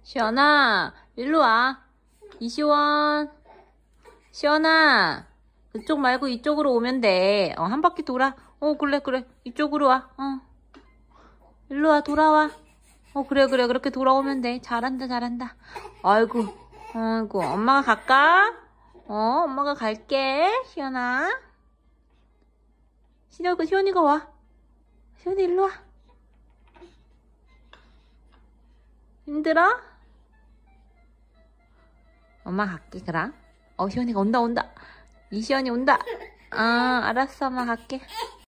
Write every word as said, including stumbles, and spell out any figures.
시원아, 일로 와. 이시원. 시원아, 그쪽 말고 이쪽으로 오면 돼. 어, 한 바퀴 돌아. 어, 그래, 그래. 이쪽으로 와. 어. 일로 와, 돌아와. 어, 그래, 그래. 그렇게 돌아오면 돼. 잘한다, 잘한다. 아이고, 아이고. 엄마가 갈까? 어, 엄마가 갈게. 시원아. 시원이가, 시원이가 와. 시원이 일로 와. 힘들어? 엄마 갈게, 그럼. 어, 시원이가 온다, 온다. 이시원이 온다. 아, 알았어, 엄마 갈게.